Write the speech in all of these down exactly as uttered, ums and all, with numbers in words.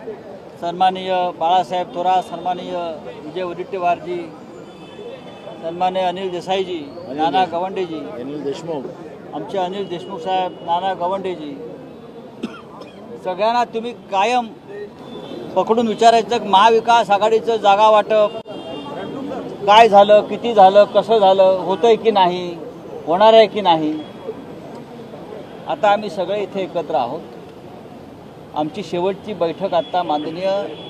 सन्माननीय बाळासाहेब थोरात, सन्माननीय विजय वडेट्टीवारजी, सन्माननीय अनिल देसाईजी, नाना गवंडेजी, अनिल देशमुख, आमचे अनिल देशमुख साहेब, नाना गवंडेजी, सगळ्यांना तुम्ही कायम पकडून विचारायचं की महाविकास आघाडीचं जागा वाटप काय झालं, किती झालं, कसं झालं, होतंय की नाही, होणार आहे की नाही. आता आम्ही सगळे इथे एकत्र आहोत. आमची शेवटची बैठक आता माननीय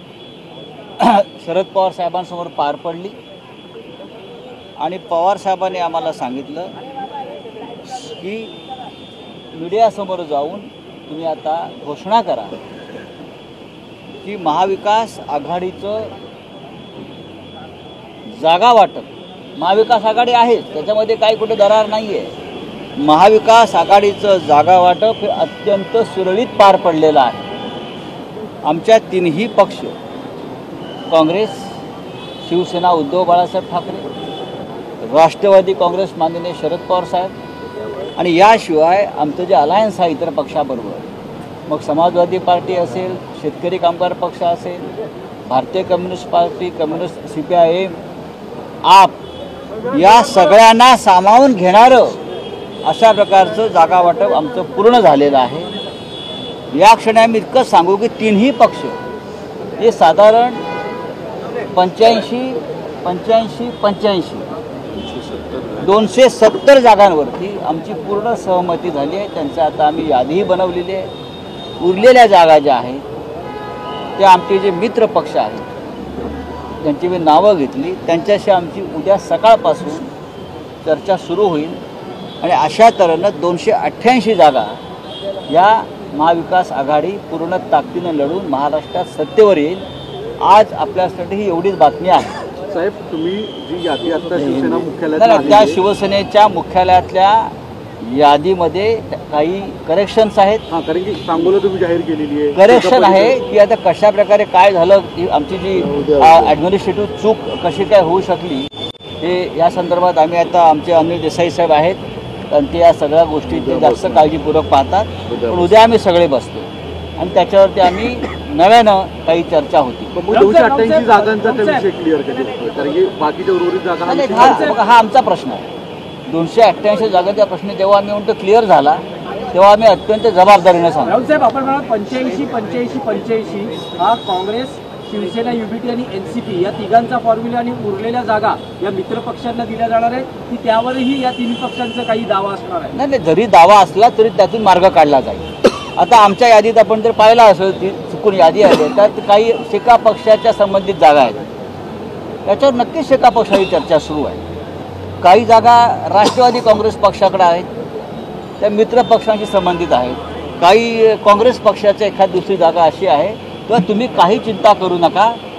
शरद पवार साहेबांसमोर पार पडली आणि पवार साहेबांनी आम्हाला सांगितलं की मीडियासमोर जाऊन तुम्ही आता घोषणा करा की महाविकास आघाडीचं जागा वाटप, महाविकास आघाडी आहे त्याच्यामध्ये काही कुठे दरार नाही आहे, महाविकास आघाडीचं जागा वाटप हे अत्यंत सुरळीत पार पडलेलं आहे. आमच्या तिन्ही पक्ष काँग्रेस, शिवसेना उद्धव बाळासाहेब ठाकरे, राष्ट्रवादी काँग्रेस माननीय शरद पवार साहेब आणि याशिवाय आमचं जे अलायन्स आहे इतर पक्षाबरोबर, मग समाजवादी पार्टी असेल, शेतकरी कामगार पक्ष असेल, Bharatiya communist party, communist C P I M, AAP, या सगळ्यांना सामावून घेणारं अशा प्रकारचं जागा वाटप आमचं पूर्ण झालेलं आहे. या क्षणी आम्ही इतकंच सांगू की तिन्ही पक्ष हे साधारण पंच्याऐंशी पंच्याऐंशी पंच्याऐंशी दोनशे सत्तर जागांवरती आमची पूर्ण सहमती झाली आहे. त्यांचं आता आम्ही यादीही बनवलेली आहे. उरलेल्या जागा ज्या आहेत त्या आमचे जे मित्र पक्ष आहेत त्यांची मी नावं घेतली, त्यांच्याशी आमची उद्या सकाळपासून चर्चा सुरू होईल आणि अशा तऱ्हेनं दोनशे अठ्ठ्याऐंशी जागा या महाविकास आघाडी पूर्ण ताकदीनं लढून महाराष्ट्रात सत्तेवर येईल. आज आपल्यासाठी ही एवढीच बातमी आहे. साहेब, तुम्ही जी यादी आता शिवसेना मुख्यालयात, त्या शिवसेनेच्या मुख्यालयातल्या यादीमध्ये काही करेक्शन्स आहेत. हां, कारण की सांगोला तुम्ही जाहीर केलेली आहे. करेक्शन आहे की आता कशा प्रकारे काय झालं, आमची जी ॲडमिनिस्ट्रेटिव्ह चूक कशी काय होऊ शकली हे या संदर्भात आम्ही आता आमचे अनिल देसाई साहेब आहेत आणि ते या सगळ्या गोष्टी ते जास्त काळजीपूर्वक पाहतात. पण उद्या आम्ही सगळे बसतो आणि त्याच्यावरती आम्ही नव्यानं काही चर्चा होती. दोनशे अठ्ठ्याऐंशी जागांचा विषय क्लिअर कधी, कारण की बाकीच्या उर्वरित जागा हा हा आमचा प्रश्न आहे. दोनशे अठ्ठ्याऐंशी जागांचा प्रश्न जेव्हा आम्ही म्हणतो क्लिअर झाला तेव्हा आम्ही अत्यंत जबाबदारीने सांगतो. राहुल साहेब, आपण म्हणा पंच्याऐंशी पंच्याऐंशी पंच्याऐंशी हा काँग्रेस, शिवसेना, युबीटी आणि एन सी पी या तिघांचा फॉर्म्युला आणि उरलेल्या जागा या मित्र पक्षांना दिल्या जाणार आहे की त्यावरही या तिन्ही पक्षांचा काही दावा असणार आहे? नाही नाही, जरी दावा असला तरी त्यातून मार्ग काढला जाईल. आता आमच्या यादीत आपण जर पाहिला असेल ती चुकून यादी आहे त्यात काही शेका पक्षाच्या संबंधित जागा आहेत, त्याच्यावर नक्कीच शेका पक्षाची चर्चा सुरू आहे. काही जागा राष्ट्रवादी काँग्रेस पक्षाकडे आहेत, त्या मित्र पक्षांशी संबंधित आहेत. काही काँग्रेस पक्षाच्या एखाद दुसरी जागा अशी आहे तेव्हा तुम्ही काही चिंता करू नका.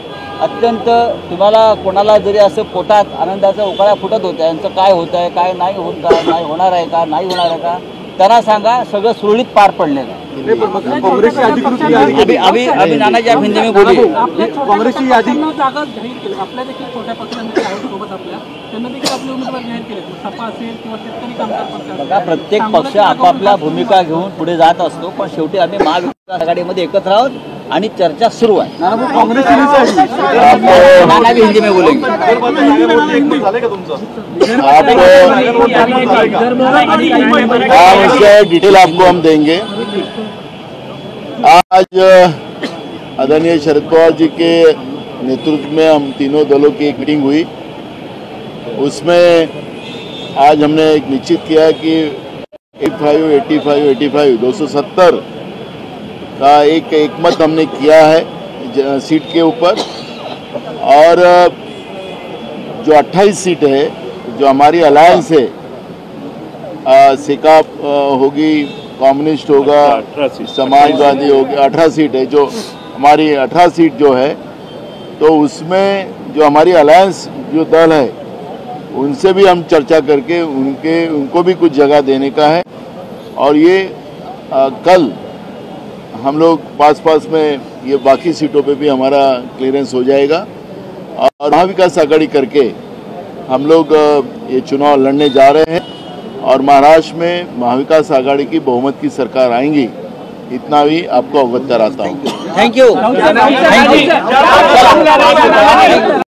अत्यंत तुम्हाला कोणाला जरी असं पोटात आनंदाचा उकाळा फुटत होत्या यांचं काय होत आहे, काय नाही होत का, नाही होणार आहे का, नाही होणार आहे का, त्यांना सांगा सगळं सुरळीत पार पडलेलं आहे. काँग्रेसची अधिकृत यादी, अभी अभी नानाजी आप हिंदी में बोलिए. काँग्रेसची यादी जागा जाहीर केली, आपल्या देखील छोट्या पक्षांमध्ये आहेत सोबत आपल्या, त्यांना देखील आपले उमेदवार जाहीर केले, सपा असेल किंवा शेतकरी कामगार पक्ष. बघा, प्रत्येक पक्ष आपापल्या भूमिका घेऊन पुढे जात असतो, पण शेवटी आम्ही महाविकास आघाडीमध्ये एकत्र आहोत आणि चर्चा सुरू आहे. काँग्रेस नाना भी हिंदी में बोलेंगे. डिटेल आपको हम देंगे. आज आदरणीय शरद पवार जी के नेतृत्व में हम तीनों दलों की एक मीटिंग हुई. उसमें आज हमने एक निश्चित किया कि पचासी, पचासी, पचासी, दो सौ सत्तर का एक एकमत हमने किया है सीट के ऊपर. और जो अट्ठाईस सीट है जो हमारी अलायंस है, सेका होगी, कम्युनिस्ट होगा, समाजवादी होगी, अठारह सीट है जो हमारी अठारह सीट जो है, तो उसमें जो हमारी अलायंस जो दल है उनसे भी हम चर्चा करके उनके उनको भी कुछ जगह देने का है. और ये आ, कल हम लोग पास पास में ये बाकी सीटों पे भी हमारा क्लियरेंस हो जाएगा और महाविकास आघाड़ी करके हम लोग ये चुनाव लड़ने जा रहे हैं और महाराष्ट्र में महाविकास आघाड़ी की बहुमत की सरकार आएंगी इतना भी आपको अवगत कराता हूँ। Thank you Rahul saheb, Rahul saheb, thank you Rahul Saheb.